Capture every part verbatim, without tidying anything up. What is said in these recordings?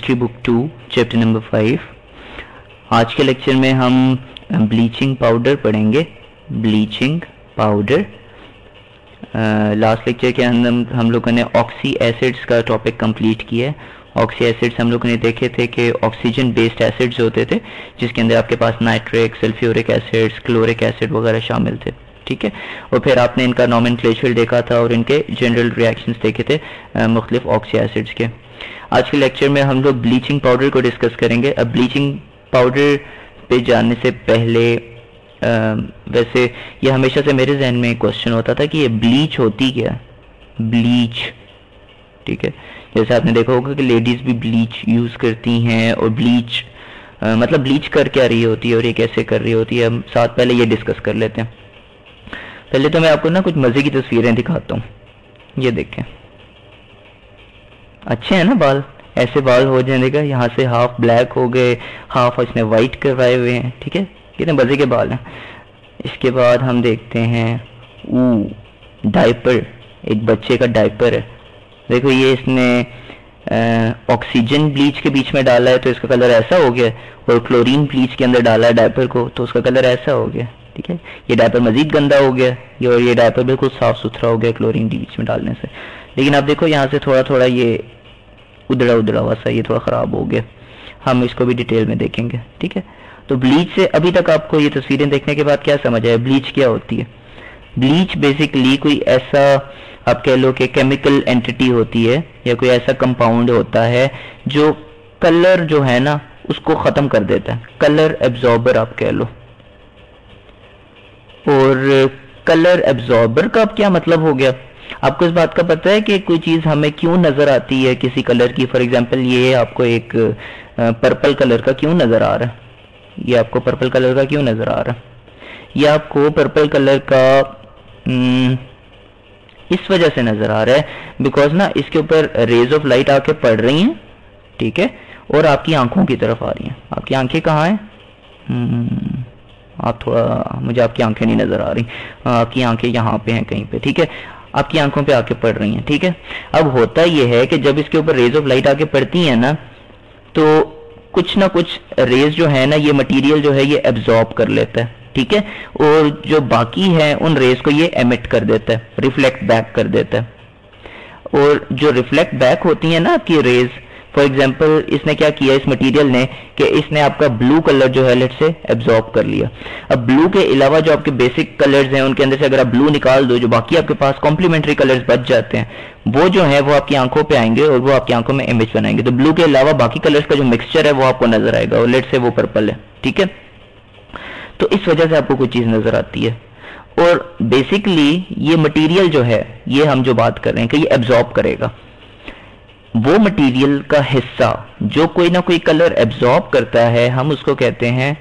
Chemistry book two chapter number five. आज के lecture में हम ब्लीचिंग पाउडर पढ़ेंगे। ब्लीचिंग पाउडर लास्ट लेक्चर के अंदर हम, हम लोगों ने ऑक्सी एसिड्स का टॉपिक कंप्लीट किया है। ऑक्सी एसिड्स हम लोगों ने देखे थे कि ऑक्सीजन बेस्ड एसिड्स होते थे जिसके अंदर आपके पास nitric, sulphuric acids, chloric acid वगैरह शामिल थे, ठीक है। और फिर आपने इनका नॉमेनक्लेचर देखा था और इनके जनरल रिएक्शंस देखे थे मुख्तलिफ ऑक्सी एसिड्स के। आज के लेक्चर में हम लोग ब्लीचिंग पाउडर को डिस्कस करेंगे। अब ब्लीचिंग पाउडर पे जाने से पहले आ, वैसे ये हमेशा से मेरे जहन में एक क्वेश्चन होता था कि ये ब्लीच होती क्या, ब्लीच, ठीक है। जैसे आपने देखा होगा कि लेडीज भी ब्लीच यूज करती हैं और ब्लीच आ, मतलब ब्लीच कर क्या रही होती है और ये कैसे कर रही होती है, हम साथ पहले ये डिस्कस कर लेते हैं। पहले तो मैं आपको ना कुछ मजे की तस्वीरें दिखाता हूँ। ये देखें, अच्छे हैं ना बाल, ऐसे बाल हो जाने का, यहाँ से हाफ ब्लैक हो गए, हाफ इसने वाइट करवाए हुए हैं, ठीक है, कितने मजे के बाल हैं। इसके बाद हम देखते हैं ऊ डायपर, एक बच्चे का डायपर है। देखो ये इसने ऑक्सीजन ब्लीच के बीच में डाला है तो इसका कलर ऐसा हो गया, और क्लोरीन ब्लीच के अंदर डाला है डायपर को तो उसका कलर ऐसा हो गया, ठीक है। ये डायपर मजीद गंदा हो गया, ये और ये डायपर बिल्कुल साफ सुथरा हो गया क्लोरीन ब्लीच में डालने से। लेकिन आप देखो यहाँ से थोड़ा थोड़ा ये उधड़ा उधड़ा हुआ सा, ये थोड़ा ख़राब हो गया। हम इसको भी डिटेल में देखेंगे, ठीक है। तो ब्लीच से अभी तक आपको ये तस्वीरें देखने के बाद क्या समझ आया, ब्लीच क्या होती है। ब्लीच बेसिकली कोई ऐसा आप कह लो कि केमिकल एंटिटी होती है या कोई ऐसा कंपाउंड होता है जो कलर जो है ना उसको ख़त्म कर देता है, कलर एब्जॉर्बर आप कह लो। और कलर एब्जॉर्बर का अब क्या मतलब हो गया, आपको इस बात का पता है कि कोई चीज़ हमें क्यों नज़र आती है किसी कलर की। फॉर एग्जांपल ये आपको एक पर्पल कलर का क्यों नज़र आ रहा है, ये आपको पर्पल कलर का क्यों नज़र आ रहा है, ये आपको पर्पल कलर का न, इस वजह से नज़र आ रहा है बिकॉज ना इसके ऊपर रेज ऑफ लाइट आके पड़ रही हैं, ठीक है, और आपकी आंखों की तरफ आ रही हैं। आपकी आंखें कहाँ हैं, आप थोड़ा, मुझे आपकी आंखें नहीं नज़र आ रही, आपकी आंखें यहाँ पे हैं कहीं पे, ठीक है, आपकी आंखों पे आके पड़ रही हैं, ठीक है। अब होता यह है कि जब इसके ऊपर रेज ऑफ लाइट आके पड़ती है ना तो कुछ ना कुछ रेज जो है ना ये मटेरियल जो है ये एब्जॉर्ब कर लेता है, ठीक है, और जो बाकी है उन रेज को ये एमिट कर देता है, रिफ्लेक्ट बैक कर देता है। और जो रिफ्लेक्ट बैक होती है ना आपकी रेज, फॉर एग्जाम्पल इसने क्या किया इस मटेरियल ने कि इसने आपका ब्लू कलर जो है लेट से एब्जॉर्ब कर लिया। अब ब्लू के अलावा जो आपके बेसिक कलर्स हैं उनके अंदर से अगर आप ब्लू निकाल दो, जो बाकी आपके पास कॉम्प्लीमेंट्री कलर्स बच जाते हैं वो जो है वो आपकी आंखों पे आएंगे और वो आपकी आंखों में इमेज बनाएंगे। तो ब्लू के अलावा बाकी कलर्स का जो मिक्सचर है वो आपको नजर आएगा और लेट से वो पर्पल है, ठीक है। तो इस वजह से आपको कोई चीज नजर आती है। और बेसिकली ये मटीरियल जो है ये हम जो बात कर रहे हैं कि ये एब्जॉर्ब करेगा, वो मटेरियल का हिस्सा जो कोई ना कोई कलर एब्जॉर्ब करता है हम उसको कहते हैं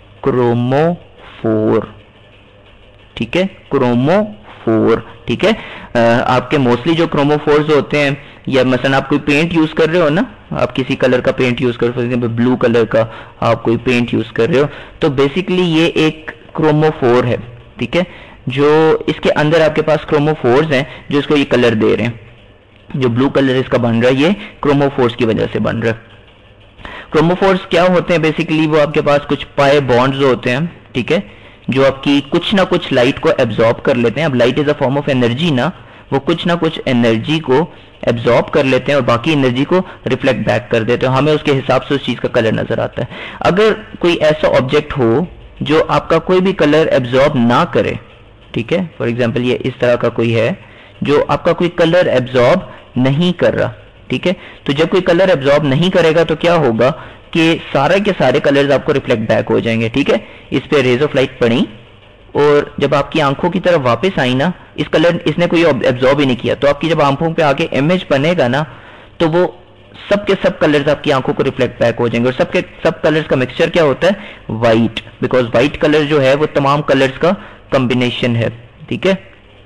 क्रोमोफोर, ठीक है, क्रोमोफोर, ठीक है। आ, आपके मोस्टली जो क्रोमोफोर्स होते हैं, या मसलन आप कोई पेंट यूज कर रहे हो ना, आप किसी कलर का पेंट यूज कर रहे हो, फॉर एग्जांपल ब्लू कलर का आप कोई पेंट यूज कर रहे हो, तो बेसिकली ये एक क्रोमोफोर है, ठीक है, जो इसके अंदर आपके पास क्रोमोफोर्स हैं जो इसको ये कलर दे रहे हैं। जो ब्लू कलर इसका बन रहा है ये क्रोमोफोर्स की वजह से बन रहा है। क्रोमोफोर्स क्या होते हैं बेसिकली, वो आपके पास कुछ पाए बॉन्ड्स होते हैं, ठीक है, जो आपकी कुछ ना कुछ लाइट को एब्जॉर्ब कर लेते हैं। अब light is a form of energy ना, वो कुछ ना कुछ एनर्जी को एब्जॉर्ब कर लेते हैं और बाकी एनर्जी को रिफ्लेक्ट बैक कर देते हैं, हमें उसके हिसाब से उस चीज का कलर नजर आता है। अगर कोई ऐसा ऑब्जेक्ट हो जो आपका कोई भी कलर एब्जॉर्ब ना करे, ठीक है, फॉर एग्जाम्पल ये इस तरह का कोई है जो आपका कोई कलर एब्जॉर्ब नहीं कर रहा, ठीक है, तो जब कोई कलर एब्जॉर्ब नहीं करेगा तो क्या होगा कि सारे के सारे कलर्स आपको रिफ्लेक्ट बैक हो जाएंगे, ठीक है। इस पे रेज ऑफ लाइट पड़ी और जब आपकी आंखों की तरफ वापस आई ना, इस कलर इसने कोई एब्जॉर्ब ही नहीं किया, तो आपकी जब आंखों पे आके इमेज बनेगा ना तो वो सब के सब कलर्स आपकी आंखों को रिफ्लेक्ट बैक हो जाएंगे। और सब के सब कलर्स का मिक्सचर क्या होता है, व्हाइट, बिकॉज व्हाइट कलर जो है वो तमाम कलर्स का कॉम्बिनेशन है, ठीक है।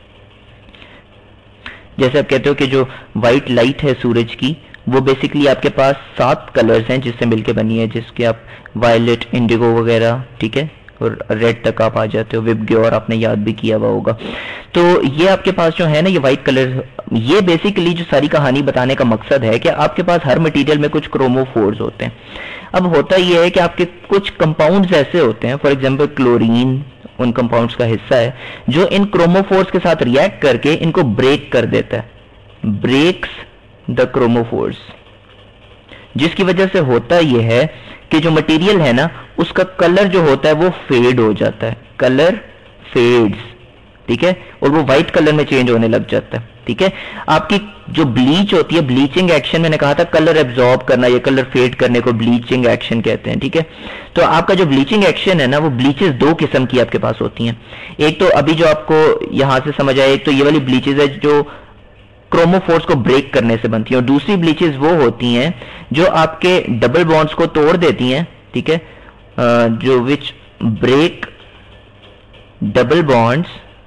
जैसे आप कहते हो कि जो व्हाइट लाइट है सूरज की वो बेसिकली आपके पास सात कलर्स हैं जिससे मिलके बनी है, जिसके आप वायलेट, इंडिगो वगैरह, ठीक है, और रेड तक आप आ जाते हो। विबग्योर आपने याद भी किया हुआ होगा। तो ये आपके पास जो है ना ये वाइट कलर, ये बेसिकली जो सारी कहानी बताने का मकसद है कि आपके पास हर मटेरियल में कुछ क्रोमोफोर्स होते हैं। अब होता ये है कि आपके कुछ कंपाउंड्स ऐसे होते हैं, फॉर एग्जांपल क्लोरीन उन कंपाउंड्स का हिस्सा है जो इन क्रोमोफोर्स के साथ रिएक्ट करके इनको ब्रेक कर देता है, ब्रेक्स द क्रोमोफोर्स, जिसकी वजह से होता यह है कि जो मटेरियल है ना उसका कलर जो होता है वो फेड हो जाता है, कलर फेड्स, ठीक है, और वो व्हाइट कलर में चेंज होने लग जाता है, ठीक है। आपकी जो ब्लीच होती है, ब्लीचिंग एक्शन मैंने कहा था कलर एब्जॉर्ब करना या कलर फेड करने को ब्लीचिंग एक्शन कहते हैं, ठीक है। तो आपका जो ब्लीचिंग एक्शन है ना वो ब्लीचेस दो किस्म की आपके पास होती हैं। एक तो अभी जो आपको यहां से समझ आए, एक तो ये वाली ब्लीचेस है जो क्रोमोफोर्स को ब्रेक करने से बनती है, और दूसरी ब्लीचेस वो होती हैं जो आपके डबल बॉन्ड्स को तोड़ देती हैं, ठीक है, जो which break double bonds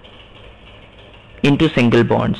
into single bonds,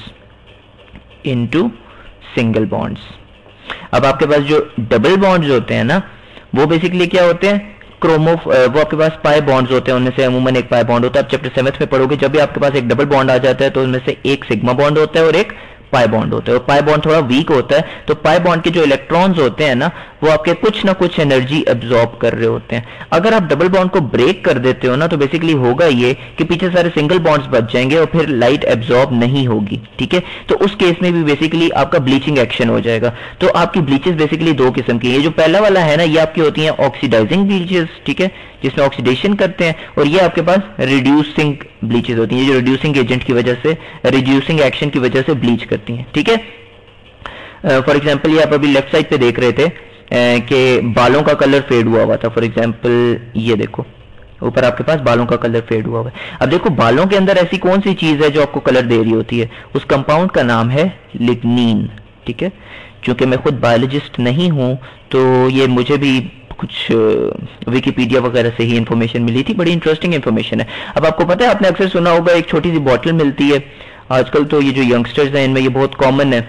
into single bonds. अब आपके पास जो डबल बॉन्ड्स होते हैं ना वो बेसिकली क्या होते हैं, क्रोमो वो आपके पास पाई बॉन्ड्स होते हैं, उनमें से अमूमन एक पाई बॉन्ड होता है। आप चैप्टर सेवेंथ में पढ़ोगे, जब भी आपके पास एक डबल बॉन्ड आ जाता है तो उनमें से एक सिग्मा बॉन्ड होता है और एक पाई बॉन्ड होता है, और पाई बॉन्ड थोड़ा वीक होता है, तो पाई बॉन्ड के जो इलेक्ट्रॉन्स होते हैं ना वो आपके कुछ ना कुछ एनर्जी एब्जॉर्ब कर रहे होते हैं। अगर आप डबल बॉन्ड को ब्रेक कर देते हो ना तो बेसिकली होगा ये कि पीछे सारे सिंगल बॉन्ड्स बच जाएंगे और फिर लाइट एब्जॉर्ब नहीं होगी, ठीक है। तो उस केस में भी बेसिकली आपका ब्लीचिंग एक्शन हो जाएगा। तो आपकी ब्लीचेस बेसिकली दो किस्म की है। ये जो पहला वाला है ना ये आपकी होती है ऑक्सीडाइजिंग ब्लीचेस, ठीक है, जिसमें ऑक्सीडेशन करते हैं, और ये आपके पास रिड्यूसिंग ब्लीचेस होती हैं जो रिड्यूसिंग एजेंट की वजह से, रिड्यूसिंग एक्शन की वजह से ब्लीच करती हैं, ठीक है। फॉर एग्जांपल ये आप अभी लेफ्ट साइड पे देख रहे थे कि बालों का कलर फेड हुआ हुआ था। फॉर एग्जांपल ये देखो ऊपर आपके पास बालों का कलर फेड हुआ हुआ है। अब देखो बालों के अंदर ऐसी कौन सी चीज है जो आपको कलर दे रही होती है, उस कंपाउंड का नाम है लिग्निन, ठीक है। चूंकि मैं खुद बायोलॉजिस्ट नहीं हूं तो ये मुझे भी कुछ विकिपीडिया वगैरह से ही इंफॉर्मेशन मिली थी, बड़ी इंटरेस्टिंग इंफॉर्मेशन है। अब आपको पता है, आपने अक्सर सुना होगा एक छोटी सी बॉटल मिलती है आजकल, तो ये जो यंगस्टर्स हैं इनमें ये बहुत कॉमन है,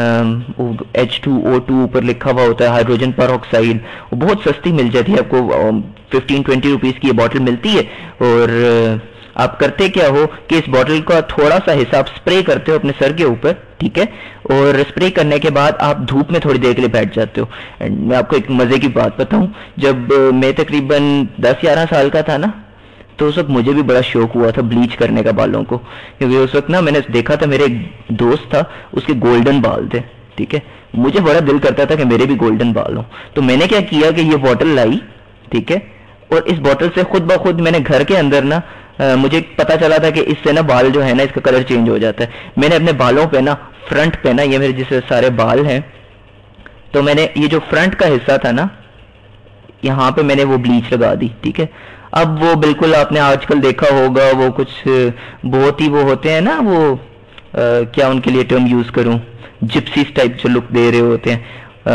एच टू ओ टू ऊपर लिखा हुआ होता है, हाइड्रोजन पर ऑक्साइड, वो बहुत सस्ती मिल जाती है आपको, फिफ्टीन ट्वेंटी रुपीज की ये बॉटल मिलती है। और आप करते क्या हो कि इस बॉटल का थोड़ा सा हिस्सा आप स्प्रे करते हो अपने सर के ऊपर, ठीक है, और स्प्रे करने के बाद आप धूप में थोड़ी देर के लिए बैठ जाते हो। एंड मैं आपको एक मजे की बात बताऊं, जब मैं तकरीबन दस ग्यारह साल का था ना तो उस वक्त मुझे भी बड़ा शौक हुआ था ब्लीच करने का बालों को, क्योंकि उस वक्त ना मैंने देखा था मेरे एक दोस्त था उसके गोल्डन बाल थे, ठीक है, मुझे बड़ा दिल करता था कि मेरे भी गोल्डन बाल हों। तो मैंने क्या किया कि ये बॉटल लाई, ठीक है, और इस बॉटल से खुद ब खुद मैंने घर के अंदर ना आ, मुझे पता चला था कि इससे ना बाल जो है ना इसका कलर चेंज हो जाता है। मैंने अपने बालों पे ना फ्रंट पे ना, ये मेरे जिससे सारे बाल हैं, तो मैंने ये जो फ्रंट का हिस्सा था ना यहाँ पे मैंने वो ब्लीच लगा दी, ठीक है। अब वो बिल्कुल आपने आजकल देखा होगा वो कुछ बहुत ही वो होते हैं ना वो आ, क्या उनके लिए टर्म यूज करूं, जिप्सीज टाइप जो लुक दे रहे होते हैं,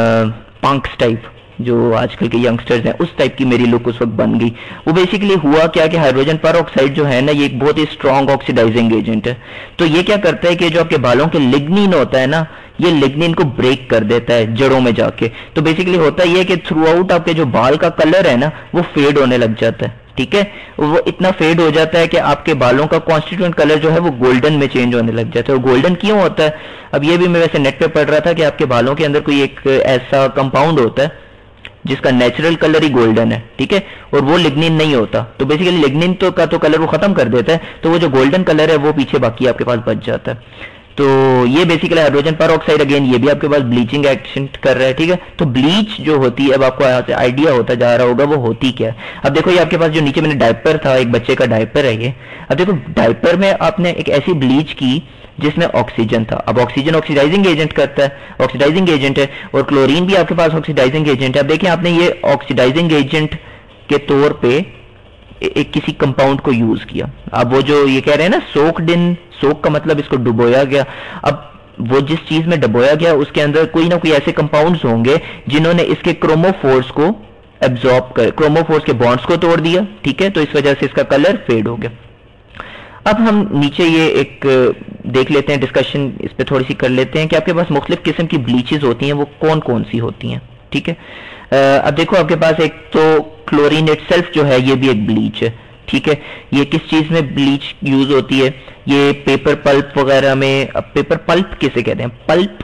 पंक्स टाइप जो आजकल के यंगस्टर्स हैं, उस टाइप की मेरी लुक उस वक्त बन गई। वो बेसिकली हुआ क्या कि हाइड्रोजन पर ऑक्साइड जो है ना ये एक बहुत ही स्ट्रॉन्ग ऑक्सीडाइजिंग एजेंट है। तो ये क्या करता है कि जो आपके बालों के लिग्निन होता है ना ये लिग्निन को ब्रेक कर देता है जड़ों में जाके। तो बेसिकली होता ये है कि थ्रू आउट आपके जो बाल का कलर है ना वो फेड होने लग जाता है, ठीक है। वो इतना फेड हो जाता है कि आपके बालों का कॉन्स्टिट्यूएंट कलर जो है वो गोल्डन में चेंज होने लग जाता है। और गोल्डन क्यों होता है, अब ये भी मैं वैसे नेट पे पढ़ रहा था कि आपके बालों के अंदर कोई एक ऐसा कंपाउंड होता है जिसका नेचुरल कलर ही गोल्डन है, ठीक है, और वो लिग्निन नहीं होता। तो बेसिकली लिग्निन तो का तो कलर वो खत्म कर देता है, तो वो जो गोल्डन कलर है वो पीछे बाकी आपके पास बच जाता है। तो ये basically hydrogen peroxide again ये भी आपके पास ब्लीचिंग एक्शन कर रहा है, ठीक है। तो ब्लीच जो होती है, अब आपको यहाँ से आइडिया होता जा रहा होगा वो होती क्या है। अब देखो ये आपके पास जो नीचे मैंने डायपर था, एक बच्चे का डायपर है ये। अब देखो डायपर में आपने एक ऐसी ब्लीच की जिसमें ऑक्सीजन था। अब ऑक्सीजन ऑक्सीडाइजिंग एजेंट करता है, ऑक्सीडाइजिंग एजेंट है, और क्लोरीन भी आपके पास ऑक्सीडाइजिंग एजेंट है। अब देखिए आपने ये ऑक्सीडाइजिंग एजेंट के तौर पे एक किसी कंपाउंड को यूज किया। अब वो जो ये कह रहे हैं ना सोक्ड इन, सोक का मतलब इसको डुबोया गया। अब वो जिस चीज में डुबोया गया उसके अंदर कोई ना कोई ऐसे कंपाउंड्स होंगे जिन्होंने इसके क्रोमोफोर्स को एब्जॉर्ब कर, क्रोमोफोर्स के बॉन्ड्स को तोड़ दिया, ठीक है। तो इस वजह से इसका कलर फेड हो गया। अब हम नीचे ये एक देख लेते हैं, डिस्कशन इस पे थोड़ी सी कर लेते हैं कि आपके पास मुख्तलिफ किस्म की ब्लीचेस होती हैं, वो कौन कौन सी होती हैं, ठीक है। अब देखो आपके पास एक तो क्लोरीन इटसेल्फ जो है ये भी एक ब्लीच है, ठीक है। ये किस चीज में ब्लीच यूज होती है? ये पेपर पल्प वगैरह में। अब पेपर पल्प किसे कहते हैं? पल्प,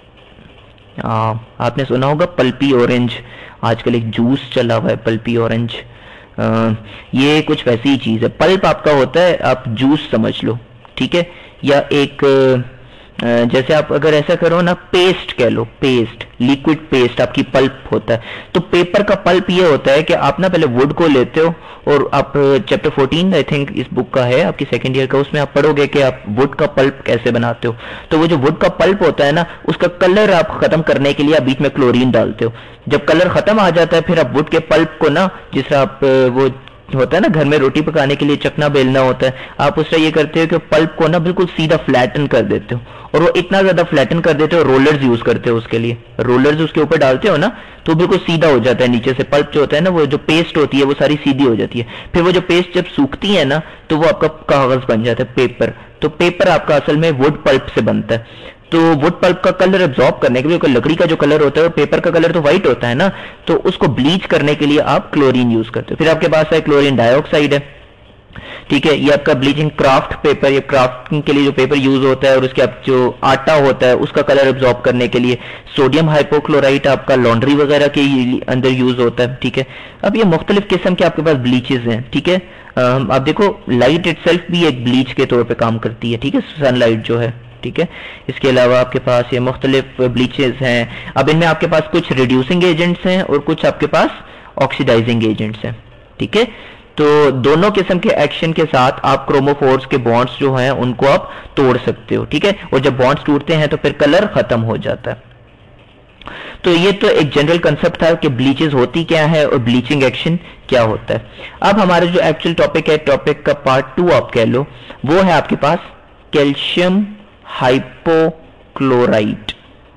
आपने सुना होगा पल्पी ऑरेंज, आजकल एक जूस चला हुआ है पल्पी ऑरेंज, आ, ये कुछ वैसी ही चीज है। पल्प आपका होता है, आप जूस समझ लो, ठीक है। या एक जैसे आप अगर ऐसा करो ना, पेस्ट कह लो, पेस्ट, लिक्विड पेस्ट आपकी पल्प होता है। तो पेपर का पल्प ये होता है कि आप ना पहले वुड को लेते हो, और आप चैप्टर फोर्टीन आई थिंक इस बुक का है आपकी सेकेंड ईयर का, उसमें आप पढ़ोगे कि आप वुड का पल्प कैसे बनाते हो। तो वो जो वुड का पल्प होता है ना, उसका कलर आप खत्म करने के लिए आप बीच में क्लोरीन डालते हो। जब कलर खत्म आ जाता है, फिर आप वुड के पल्प को ना, जिस तरह आप वो होता है ना घर में रोटी पकाने के लिए चकना बेलना होता है, आप उससे ये करते हो कि पल्प को ना बिल्कुल सीधा फ्लैटन कर देते हो, और वो इतना ज्यादा फ्लैटन कर देते हो, रोलर्स यूज करते हो उसके लिए। रोलर्स उसके ऊपर डालते हो ना, तो बिल्कुल सीधा हो जाता है नीचे से। पल्प जो होता है ना, वो जो पेस्ट होती है वो सारी सीधी हो जाती है। फिर वो जो पेस्ट जब सूखती है ना, तो वो आपका कागज बन जाता है, पेपर। तो पेपर आपका असल में वुड पल्प से बनता है। तो वुड पल्प का कलर एब्जॉर्ब करने के लिए, लकड़ी का जो कलर होता है, पेपर का कलर तो व्हाइट होता है ना, तो उसको ब्लीच करने के लिए आप क्लोरीन यूज करते हो। फिर आपके पास है क्लोरीन डाइऑक्साइड है, ठीक है। ये आपका ब्लीचिंग क्राफ्ट पेपर, ये क्राफ्टिंग के लिए जो पेपर यूज होता है, और उसके आप जो आटा होता है उसका कलर एब्जॉर्ब करने के लिए। सोडियम हाइपोक्लोराइट आपका लॉन्ड्री वगैरह के अंदर यूज होता है, ठीक है। अब ये मुख्तलिफ किस्म के आपके पास ब्लीचेस हैं, ठीक है। आप देखो, लाइट इटसेल्फ भी एक ब्लीच के तौर पर काम करती है, ठीक है, सनलाइट जो है, ठीक है। इसके अलावा आपके पास ये मुख्तलिफ ब्लीचेस हैं। अब इनमें आपके पास कुछ रिड्यूसिंग एजेंट्स हैं और कुछ आपके पास ऑक्सीडाइजिंग एजेंट्स हैं, ठीक है। तो दोनों किस्म के एक्शन के साथ आप क्रोमोफोर्स के बॉन्ड्स जो हैं उनको आप तोड़ सकते हो, ठीक है। और जब बॉन्ड्स टूटते हैं तो फिर कलर खत्म हो जाता है। तो ये तो एक जनरल कंसेप्ट था कि ब्लीचेस होती क्या है और ब्लीचिंग एक्शन क्या होता है। अब हमारा जो एक्चुअल टॉपिक है, टॉपिक का पार्ट टू आप कह लो, वो है आपके पास कैल्शियम हाइपोक्लोराइट।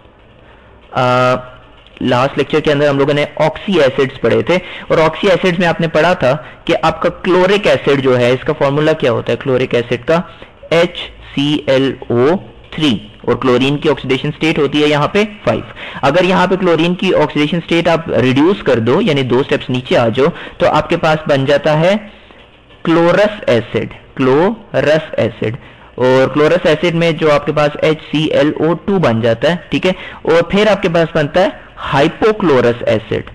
लास्ट लेक्चर के अंदर हम लोगों ने ऑक्सी एसिड्स पढ़े थे, और ऑक्सी एसिड्स में आपने पढ़ा था कि आपका क्लोरिक एसिड जो है, इसका फॉर्मूला क्या होता है क्लोरिक एसिड का? H C L O three, और क्लोरीन की ऑक्सीडेशन स्टेट होती है यहाँ पे फाइव। अगर यहाँ पे क्लोरीन की ऑक्सीडेशन स्टेट आप रिड्यूस कर दो, यानी दो स्टेप्स नीचे आ जाओ, तो आपके पास बन जाता है क्लोरस एसिड, क्लोरस एसिड। और क्लोरस एसिड में जो आपके पास H C L O two बन जाता है, ठीक है। और फिर आपके पास बनता है हाइपोक्लोरस एसिड,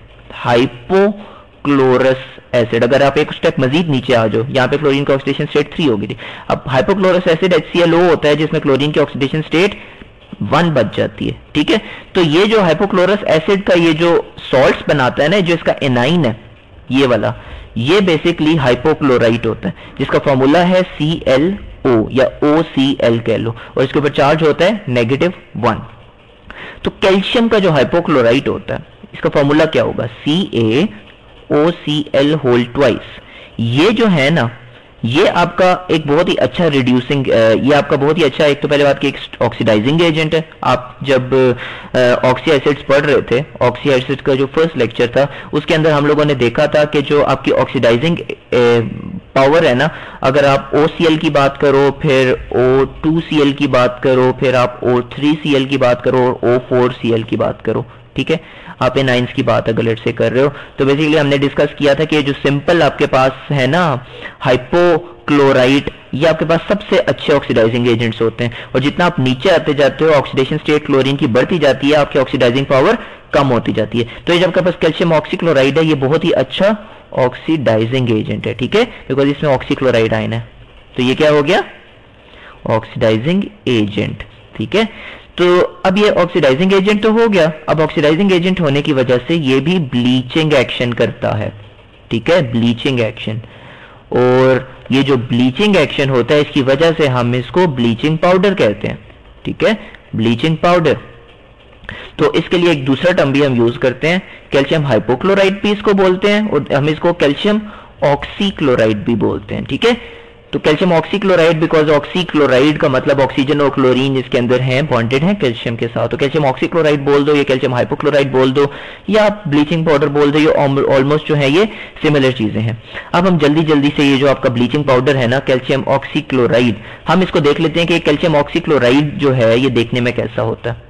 हाइपोक्लोरस एसिड। अगर आप एक स्टेप मजीद नीचे आ जाओ, यहाँ पे क्लोरीन की ऑक्सीडेशन स्टेट थ्री होगी थी, अब hypochlorous acid H C L O होता है जिसमें क्लोरीन की ऑक्सीडेशन स्टेट वन बच जाती है, ठीक है। तो ये जो हाइपोक्लोरस एसिड का ये जो सॉल्ट्स बनाता है ना, जो इसका एनाइन है ये वाला, ये बेसिकली हाइपोक्लोराइट होता है, जिसका फॉर्मूला है सी एल ओ या ओ सी एल कह लो, और इसके ऊपर चार्ज होता है नेगेटिव वन। तो कैल्शियम का जो हाइपोक्लोराइट होता है, इसका फॉर्मूला क्या होगा? C A O C L whole twice. ये जो है ना, ये आपका एक बहुत ही अच्छा रिड्यूसिंग, ये आपका बहुत ही अच्छा, एक तो पहले बात की एक ऑक्सीडाइजिंग एजेंट है। आप जब ऑक्सी एसिड्स पढ़ रहे थे, ऑक्सी एसिड का जो फर्स्ट लेक्चर था, उसके अंदर हम लोगों ने देखा था कि जो आपकी ऑक्सीडाइजिंग पावर है ना, अगर आप ओ सी एल की बात करो, फिर ओ टू सी एल की बात करो, फिर आप ओ थ्री सी एल की बात करो, और ओ फोर सी एल की बात करो, ठीक है। आप एनाइंस की बात अगर लेट से कर रहे हो, तो बेसिकली हमने डिस्कस किया था कि जो सिंपल आपके पास है ना हाइपोक्लोराइट, ये आपके पास सबसे अच्छे ऑक्सीडाइजिंग एजेंट्स होते हैं। और जितना आप नीचे आते जाते हो, ऑक्सीडेशन स्टेट क्लोरीन की बढ़ती जाती है, आपकी ऑक्सीडाइजिंग पावर कम होती जाती है। तो ये जब आपके पास कैल्शियम ऑक्सीक्लोराइड है, ये बहुत ही अच्छा ऑक्सीडाइजिंग एजेंट है, ठीक है, बिकॉज इसमें ऑक्सीक्लोराइड आयन है। तो ये क्या हो गया? ऑक्सीडाइजिंग एजेंट, ठीक है। तो अब ये ऑक्सीडाइजिंग एजेंट तो हो गया। अब ऑक्सीडाइजिंग एजेंट होने की वजह से ये भी ब्लीचिंग एक्शन करता है, ठीक है, ब्लीचिंग एक्शन। और ये जो ब्लीचिंग एक्शन होता है, इसकी वजह से हम इसको ब्लीचिंग पाउडर कहते हैं, ठीक है, ब्लीचिंग पाउडर। तो इसके लिए एक दूसरा टर्म भी हम यूज करते हैं, कैल्शियम हाइपोक्लोराइड भी इसको बोलते हैं, और हम इसको कैल्शियम ऑक्सीक्लोराइड भी बोलते हैं, ठीक है। तो कैल्शियम ऑक्सीक्लोराइड, बिकॉज ऑक्सीक्लोराइड का मतलब ऑक्सीजन और क्लोरीन इसके अंदर है, बॉन्डेड है कैल्शियम के साथ, तो कैल्शियम ऑक्सीक्लोराइड बोल दो, ये कैल्शियम हाइपोक्लोराइड बोल दो, या आप ब्लीचिंग पाउडर बोल दो, ये ऑलमोस्ट जो है ये सिमिलर चीजें हैं। अब हम जल्दी जल्दी से ये जो आपका ब्लीचिंग पाउडर है ना, कैल्शियम ऑक्सीक्लोराइड, हम इसको देख लेते हैं कि कैल्शियम ऑक्सीक्लोराइड जो है ये देखने में कैसा होता है।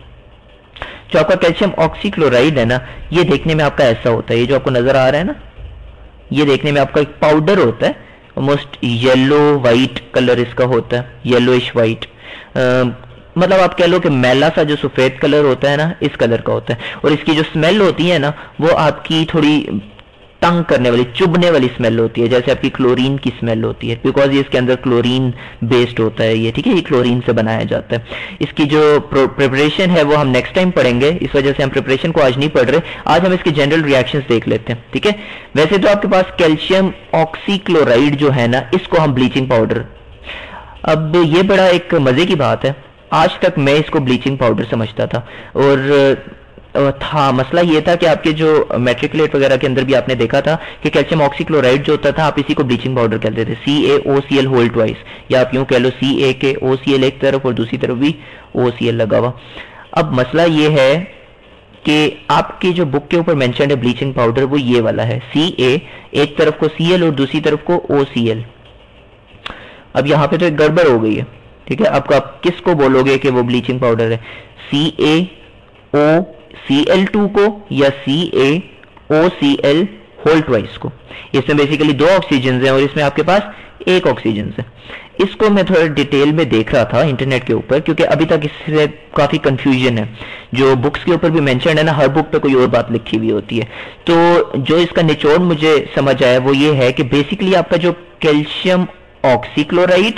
जो आपका कैल्शियम ऑक्सीक्लोराइड है ना, ये देखने में आपका ऐसा होता है, ये जो आपको नजर आ रहा है ना, ये देखने में आपका एक पाउडर होता है, ऑलमोस्ट येलो वाइट कलर इसका होता है, येलोइश वाइट, मतलब आप कह लो कि मैला सा जो सफेद कलर होता है ना, इस कलर का होता है। और इसकी जो स्मेल होती है ना, वो आपकी थोड़ी तंग करने वाली, चुभने वाली स्मेल होती है, जैसे आपकी क्लोरीन की स्मेल होती है, बिकॉज ये इसके अंदर क्लोरीन बेस्ड होता है ये, ठीक है, ये क्लोरीन से बनाया जाता है। इसकी जो प्रिपरेशन है वो हम नेक्स्ट टाइम पढ़ेंगे, इस वजह से हम प्रिपरेशन को आज नहीं पढ़ रहे, आज हम इसके जनरल रिएक्शंस देख लेते हैं, ठीक है। वैसे तो आपके पास कैल्शियम ऑक्सीक्लोराइड जो है ना, इसको हम ब्लीचिंग पाउडर, अब ये बड़ा एक मजे की बात है, आज तक मैं इसको ब्लीचिंग पाउडर समझता था, और था मसला ये था कि आपके जो मैट्रिकुलेट वगैरह के अंदर भी आपने देखा था कि कैल्शियम ऑक्सीक्लोराइड जो होता था, आप इसी को ब्लीचिंग पाउडर कहते थे, C A O C L whole twice, या आप यूं कह लो सी ए के ओ सी एल एक तरफ और दूसरी तरफ भी ओ सी एल लगा हुआ। अब मसला ये है कि आपकी जो बुक के ऊपर मेंशन है ब्लीचिंग पाउडर, वो ये वाला है, सी ए एक तरफ को सी एल और दूसरी तरफ को ओ सी एल। अब यहाँ पे तो एक गड़बड़ हो गई है, ठीक है। आपको आप किसको बोलोगे कि वो ब्लीचिंग पाउडर है, सी A O C L two को या C A O C L whole twice को? इसमें बेसिकली दो ऑक्सीजन हैं और इसमें आपके पास एक ऑक्सीजन है। इसको मैं थोड़ा डिटेल में देख रहा था इंटरनेट के ऊपर, क्योंकि अभी तक इससे काफी कंफ्यूजन है, जो बुक्स के ऊपर भी मेंशन है ना, हर बुक पे कोई और बात लिखी हुई होती है। तो जो इसका निचोड़ मुझे समझ आया वो ये है कि बेसिकली आपका जो calcium oxychloride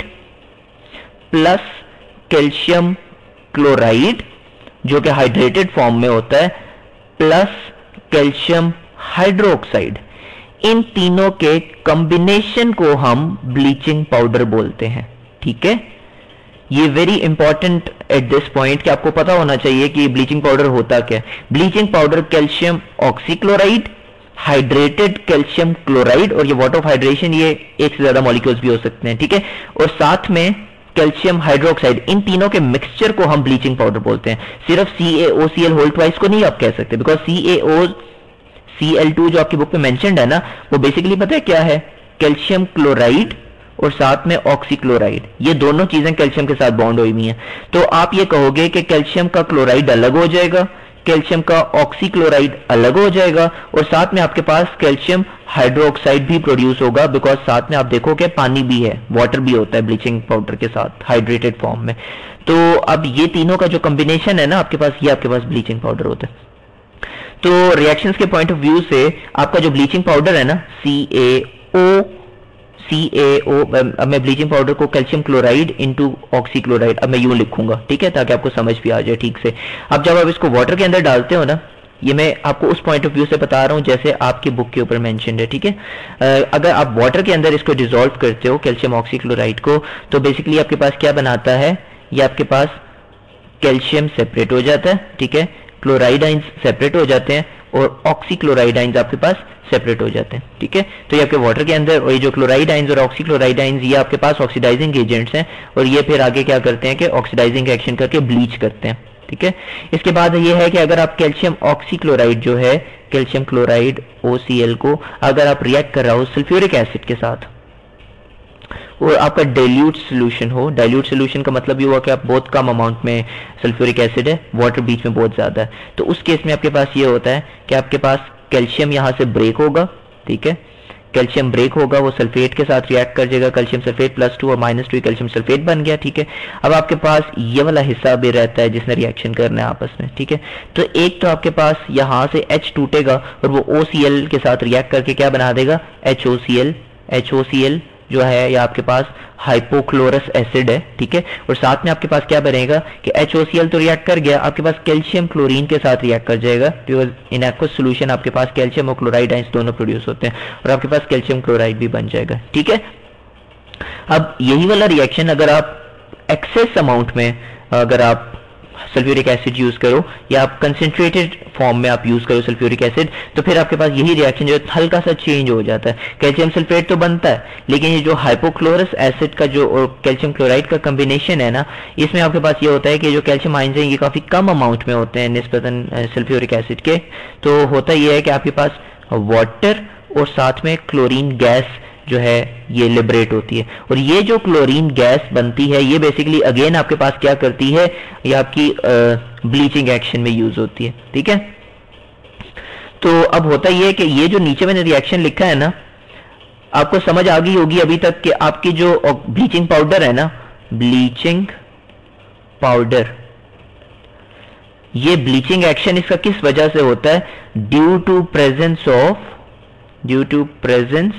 plus calcium chloride जो कि हाइड्रेटेड फॉर्म में होता है, प्लस कैल्शियम हाइड्रोक्साइड, इन तीनों के कॉम्बिनेशन को हम ब्लीचिंग पाउडर बोलते हैं, ठीक है। ये very important at this point कि आपको पता होना चाहिए कि ब्लीचिंग पाउडर होता क्या है। Bleaching powder calcium oxychloride, hydrated calcium chloride, और ये वाटर ऑफ हाइड्रेशन, ये एक से ज्यादा मॉलिक्यूल्स भी हो सकते हैं, ठीक है, और साथ में कैल्शियम हाइड्रोक्साइड, इन तीनों के मिक्सचर को हम ब्लीचिंग पाउडर बोलते हैं। सिर्फ C A O C L whole twice को नहीं आप कह सकते, because C A O C L two जो आपकी बुक में मेंशन्ड है ना, वो बेसिकली पता है क्या है, कैल्शियम क्लोराइड और साथ में ऑक्सीक्लोराइड, ये दोनों चीजें कैल्शियम के साथ बॉन्ड हुई हुई हैं। तो आप ये कहोगे कि कैल्शियम का क्लोराइड अलग हो जाएगा, कैल्शियम का ऑक्सीक्लोराइड अलग हो जाएगा, और साथ में आपके पास कैल्शियम हाइड्रोक्साइड भी प्रोड्यूस होगा, बिकॉज साथ में आप देखोगे पानी भी है, वाटर भी होता है ब्लीचिंग पाउडर के साथ हाइड्रेटेड फॉर्म में। तो अब ये तीनों का जो कॉम्बिनेशन है ना आपके पास, ये आपके पास ब्लीचिंग पाउडर होता है। तो रिएक्शंस के पॉइंट ऑफ व्यू से आपका जो ब्लीचिंग पाउडर है ना, सी A O C A O, अब मैं ब्लीचिंग पाउडर को कैल्शियम क्लोराइड इंटू ऑक्सीक्लोराइड, अब मैं यूं लिखूंगा, ठीक है, ताकि आपको समझ भी आ जाए ठीक से। अब जब आप इसको वाटर के अंदर डालते हो ना, ये मैं आपको उस पॉइंट ऑफ व्यू से बता रहा हूं जैसे आपकी बुक के ऊपर मेंशन्ड है, ठीक है। अगर आप वाटर के अंदर इसको डिसॉल्व करते हो कैल्शियम ऑक्सीक्लोराइड को, तो बेसिकली आपके पास क्या बनाता है, ये आपके पास कैल्शियम सेपरेट हो जाता है, ठीक है, क्लोराइड आइंस सेपरेट हो जाते हैं और ऑक्सीक्लोराइड आइंस आपके पास सेपरेट हो जाते हैं, ठीक है। तो ये आपके वाटर के अंदर, और ये जो क्लोराइड आइंस और ऑक्सीक्लोराइड आइंस, ये आपके पास ऑक्सीडाइजिंग एजेंट्स हैं, और ये फिर आगे क्या करते हैं कि ऑक्सीडाइजिंग एक्शन करके ब्लीच करते हैं, ठीक है। इसके बाद ये है कि अगर आप कैल्शियम ऑक्सीक्लोराइड जो है, calcium chloride O C L को अगर आप रिएक्ट कर रहा हो सल्फ्यूरिक एसिड के साथ, और आपका डाइल्यूट सोल्यूशन हो, डाइल्यूट सोल्यूशन का मतलब ये हुआ कि आप बहुत कम अमाउंट में सल्फ्यूरिक एसिड है, वाटर बीच में बहुत ज्यादा है, तो उस केस में आपके पास ये होता है कि आपके पास कैल्शियम यहां से ब्रेक होगा, ठीक है, कैल्शियम ब्रेक होगा, वो सल्फेट के साथ रिएक्ट कर जाएगा, कैल्शियम सल्फेट प्लस टू और माइनस टू कैल्शियम सल्फेट बन गया, ठीक है। अब आपके पास ये वाला हिस्सा भी रहता है जिसने रिएक्शन करना है आपस में, ठीक है। तो एक तो आपके पास यहां से H टूटेगा और वो O C L के साथ रिएक्ट करके क्या बना देगा, H O C L, H O C L जो है या आपके पास हाइपोक्लोरस एसिड है, ठीक है, और साथ में आपके पास क्या बनेगा कि H O C L तो रिएक्ट कर गया, आपके पास कैल्शियम क्लोरीन के साथ रिएक्ट कर जाएगा, बिकॉज इन एक्वस सॉल्यूशन आपके पास कैल्शियम और क्लोराइड आइंस दोनों प्रोड्यूस होते हैं, और आपके पास कैल्शियम क्लोराइड भी बन जाएगा, ठीक है। अब यही वाला रिएक्शन अगर आप एक्सेस अमाउंट में अगर आप सल्फ्यूरिक एसिड यूज करो या आप कंसेंट्रेटेड फॉर्म में आप यूज करो सल्फ्यूरिक एसिड, तो फिर आपके पास यही रिएक्शन जो हल्का सा चेंज हो जाता है, कैल्शियम सल्फेट तो बनता है, लेकिन ये जो हाइपोक्लोरस एसिड का जो और कैल्शियम क्लोराइड का कॉम्बिनेशन है ना, इसमें आपके पास ये होता है कि जो कैल्शियम आयंस हैं ये काफी कम अमाउंट में होते हैं निस्बतन सल्फ्यूरिक एसिड के। तो होता ये है कि आपके पास वाटर और साथ में क्लोरीन गैस जो है ये लिबरेट होती है, और ये जो क्लोरीन गैस बनती है ये बेसिकली अगेन आपके पास क्या करती है, ये आपकी ब्लीचिंग एक्शन में यूज होती है, ठीक है। तो अब होता ये है कि ये जो नीचे मैंने रिएक्शन लिखा है ना, आपको समझ आ गई होगी अभी तक कि आपकी जो ब्लीचिंग पाउडर है ना, ब्लीचिंग पाउडर, ये ब्लीचिंग एक्शन इसका किस वजह से होता है? Due to presence of due to presence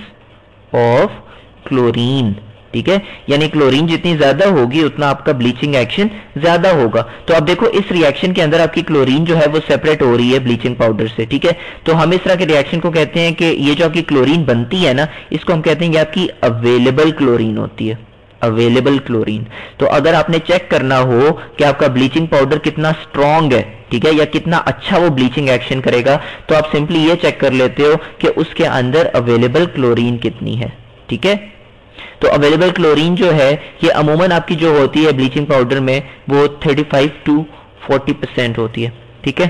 of chlorine, ठीक है। यानी क्लोरीन जितनी ज्यादा होगी उतना आपका ब्लीचिंग एक्शन ज्यादा होगा। तो आप देखो इस रिएक्शन के अंदर आपकी क्लोरीन जो है वो सेपरेट हो रही है ब्लीचिंग पाउडर से, ठीक है। तो हम इस तरह के रिएक्शन को कहते हैं कि ये जो आपकी क्लोरीन बनती है ना, इसको हम कहते हैं ये आपकी अवेलेबल क्लोरीन होती है, अवेलेबल क्लोरीन। तो अगर आपने चेक करना हो कि आपका ब्लीचिंग पाउडर कितना स्ट्रॉन्ग है, ठीक है, या कितना अच्छा वो ब्लीचिंग एक्शन करेगा, तो आप सिंपली ये चेक कर लेते हो कि उसके अंदर अवेलेबल क्लोरीन कितनी है, ठीक है। तो अवेलेबल क्लोरीन जो है ये अमूमन आपकी जो होती है ब्लीचिंग पाउडर में वो पैंतीस टू चालीस परसेंट होती है, ठीक है।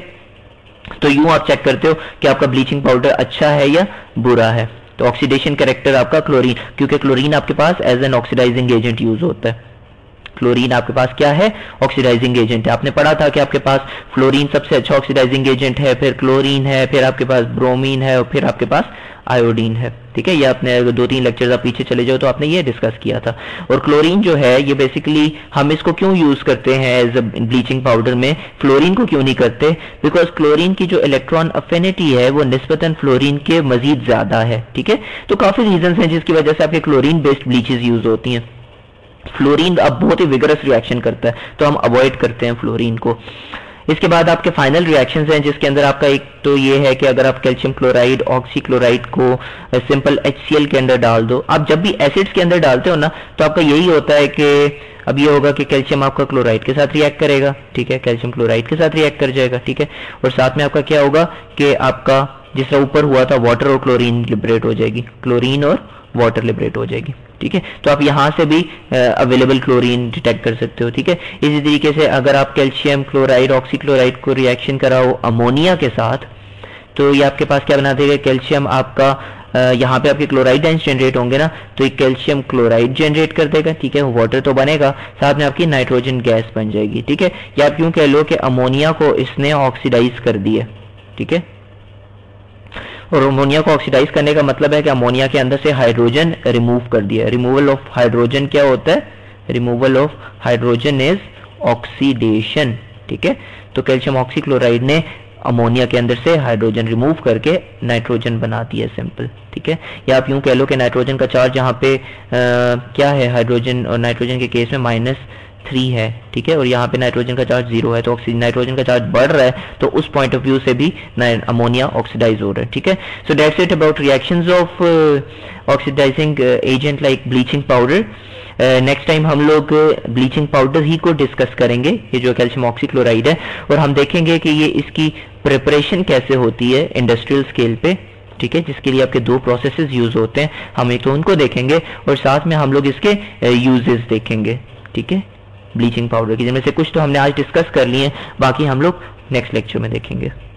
तो यूं आप चेक करते हो कि आपका ब्लीचिंग पाउडर अच्छा है या बुरा है। तो ऑक्सीडेशन कैरेक्टर आपका क्लोरीन, क्योंकि क्लोरीन आपके पास as an oxidising agent use होता है। क्लोरीन आपके पास क्या है? ऑक्सीडाइजिंग एजेंट है। आपने पढ़ा था कि आपके पास फ्लोरीन सबसे अच्छा ऑक्सीडाइजिंग एजेंट है, फिर क्लोरीन है, फिर आपके पास ब्रोमीन है और फिर आपके पास आयोडीन है, ठीक है। ये आपने दो तीन लेक्चर्स आप पीछे चले जाओ तो आपने ये डिस्कस किया था। और क्लोरीन जो है ये बेसिकली हम इसको क्यों यूज करते हैं एज अ ब्लीचिंग पाउडर में, फ्लोरीन को क्यों नहीं करते? बिकॉज क्लोरीन की जो इलेक्ट्रॉन अफिनिटी है वो निस्बतन फ्लोरीन के मजीद ज्यादा है, ठीक है। तो काफी रीजन हैं जिसकी वजह से आपके क्लोरीन बेस्ड ब्लीचेस यूज होती हैं। फ्लोरीन अब बहुत ही विगरस रिएक्शन करता है तो हम अवॉइड करते हैं फ्लोरीन को। इसके बाद आपके फाइनल रिएक्शंस हैं जिसके अंदर आपका एक तो ये है कि अगर आप कैल्शियम क्लोराइड ऑक्सी क्लोराइड को सिंपल एच सी एल के अंदर डाल दो, आप जब भी एसिड्स के अंदर डालते हो ना तो आपका यही होता है कि अब ये होगा कि कैल्शियम आपका क्लोराइड के साथ रिएक्ट करेगा, ठीक है, कैल्शियम क्लोराइड के साथ रिएक्ट कर जाएगा, ठीक है। और साथ में आपका क्या होगा कि आपका जिस तरह ऊपर हुआ था वाटर और क्लोरीन लिबरेट हो जाएगी, क्लोरीन और वाटर लिबरेट हो जाएगी, ठीक है। तो आप यहां से भी अवेलेबल क्लोरीन डिटेक्ट कर सकते हो, ठीक है। इसी तरीके से अगर आप कैल्शियम क्लोराइड ऑक्सी क्लोराइड को रिएक्शन कराओ अमोनिया के साथ तो ये आपके पास क्या बना देगा? कैल्शियम आपका यहाँ पे आपके क्लोराइड आयंस जनरेट होंगे ना तो एक कैल्शियम क्लोराइड जनरेट कर देगा, ठीक है। वाटर तो बनेगा, साथ में आपकी नाइट्रोजन गैस बन जाएगी, ठीक है। या आप यूं कह लो कि अमोनिया को इसने ऑक्सीडाइज कर दिया, ठीक है। और अमोनिया को ऑक्सीडाइज करने का मतलब है कि अमोनिया के अंदर से हाइड्रोजन रिमूव कर दिया। रिमूवल ऑफ हाइड्रोजन क्या होता है? Removal of hydrogen is oxidation, ठीक है। तो कैल्शियम ऑक्सीक्लोराइड ने अमोनिया के अंदर से हाइड्रोजन रिमूव करके नाइट्रोजन बना दिया, सिंपल, ठीक है। या आप यूं कह लो कि नाइट्रोजन का चार्ज यहाँ पे आ, क्या है? हाइड्रोजन और नाइट्रोजन के केस में माइनस थ्री है, ठीक है। और यहाँ पे नाइट्रोजन का चार्ज जीरो है तो नाइट्रोजन का चार्ज बढ़ रहा है तो उस पॉइंट ऑफ व्यू से भी अमोनिया ऑक्सीडाइज हो रहा है, ठीक है। So that's it about reactions of oxidising agent like bleaching powder. Next time हम लोग ब्लीचिंग पाउडर ही को डिस्कस करेंगे, ये जो कैल्शियम ऑक्सीक्लोराइड है, और हम देखेंगे कि ये इसकी प्रिपरेशन कैसे होती है इंडस्ट्रियल स्केल पे, ठीक है, जिसके लिए आपके दो प्रोसेसेस यूज होते हैं। हम एक तो उनको देखेंगे और साथ में हम लोग इसके यूजेस देखेंगे, ठीक है, ब्लीचिंग पाउडर की, जिनमें से कुछ तो हमने आज डिस्कस कर लिए हैं, बाकी हम लोग नेक्स्ट लेक्चर में देखेंगे।